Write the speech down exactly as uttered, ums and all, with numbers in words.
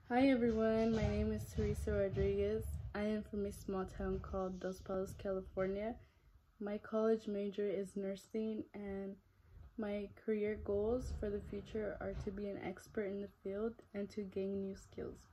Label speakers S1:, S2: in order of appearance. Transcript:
S1: Hi everyone, my name is Teresa Rodriguez. I am from a small town called Dos Palos, California. My college major is nursing, and my career goals for the future are to be an expert in the field and to gain new skills.